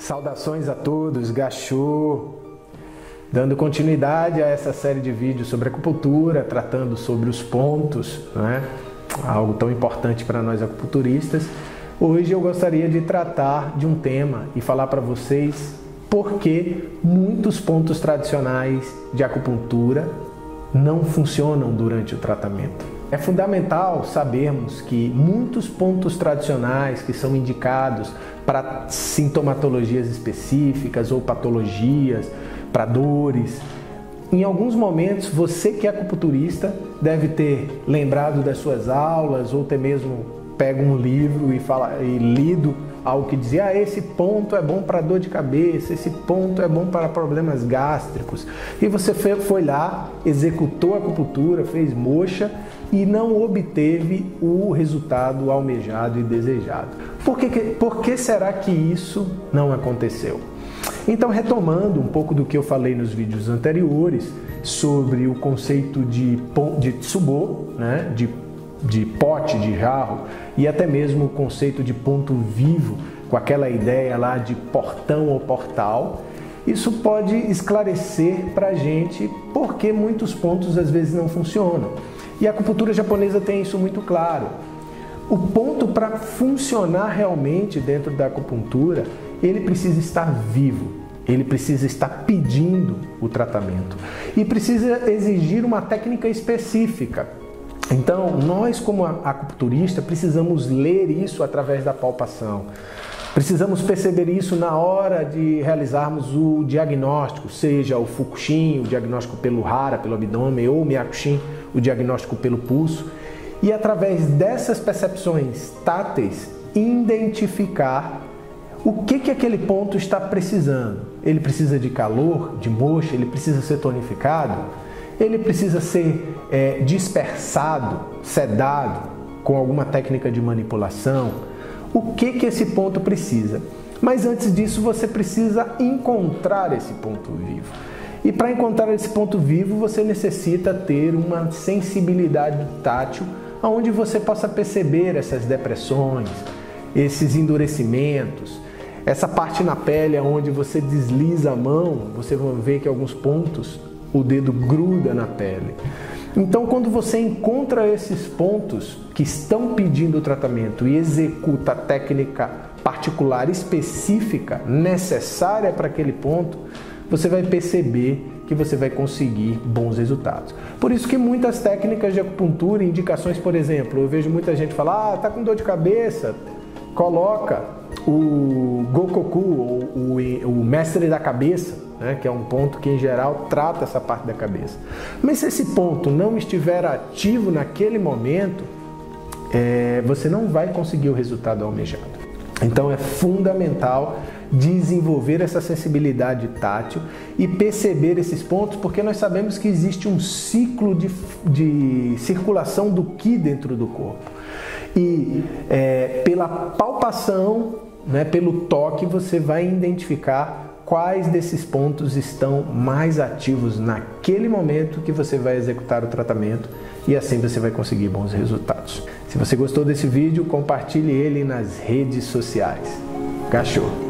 Saudações a todos, Gachô! Dando continuidade a essa série de vídeos sobre acupuntura, tratando sobre os pontos, né? Algo tão importante para nós acupunturistas. Hoje eu gostaria de tratar de um tema e falar para vocês por que muitos pontos tradicionais de acupuntura não funcionam durante o tratamento. É fundamental sabermos que muitos pontos tradicionais que são indicados para sintomatologias específicas ou patologias, para dores, em alguns momentos você que é acupunturista deve ter lembrado das suas aulas ou até mesmo pego um livro e lido algo que dizia: esse ponto é bom para dor de cabeça, esse ponto é bom para problemas gástricos. E você foi lá, executou a acupuntura, fez moxa e não obteve o resultado almejado e desejado. Por que será que isso não aconteceu? Então, retomando um pouco do que eu falei nos vídeos anteriores sobre o conceito de tsubo, né, de pote, de jarro, e até mesmo o conceito de ponto vivo, com aquela ideia lá de portão ou portal, isso pode esclarecer para a gente por que muitos pontos às vezes não funcionam. E a acupuntura japonesa tem isso muito claro. O ponto, para funcionar realmente dentro da acupuntura, ele precisa estar vivo, ele precisa estar pedindo o tratamento e precisa exigir uma técnica específica. Então, nós como acupunturista precisamos ler isso através da palpação. Precisamos perceber isso na hora de realizarmos o diagnóstico, seja o Fukushin, o diagnóstico pelo hara, pelo abdômen, ou o Myakushin, o diagnóstico pelo pulso. E através dessas percepções táteis, identificar o que aquele ponto está precisando. Ele precisa de calor, de moxa, ele precisa ser tonificado, ele precisa ser dispersado, sedado, com alguma técnica de manipulação. O que esse ponto precisa? Mas antes disso, você precisa encontrar esse ponto vivo. E para encontrar esse ponto vivo, você necessita ter uma sensibilidade tátil, onde você possa perceber essas depressões, esses endurecimentos, essa parte na pele onde você desliza a mão, você vai ver que alguns pontos o dedo gruda na pele. Então, quando você encontra esses pontos que estão pedindo o tratamento e executa a técnica particular específica necessária para aquele ponto, você vai perceber que você vai conseguir bons resultados. Por isso que muitas técnicas de acupuntura, indicações, por exemplo, eu vejo muita gente falar: tá com dor de cabeça, coloca o Gokoku, ou o mestre da cabeça, né, que é um ponto que em geral trata essa parte da cabeça. Mas se esse ponto não estiver ativo naquele momento, você não vai conseguir o resultado almejado. Então é fundamental desenvolver essa sensibilidade tátil e perceber esses pontos, porque nós sabemos que existe um ciclo de circulação do Qi dentro do corpo. E pela palpação, né, pelo toque, você vai identificar quais desses pontos estão mais ativos naquele momento que você vai executar o tratamento, e assim você vai conseguir bons resultados. Se você gostou desse vídeo, compartilhe ele nas redes sociais. Gachô!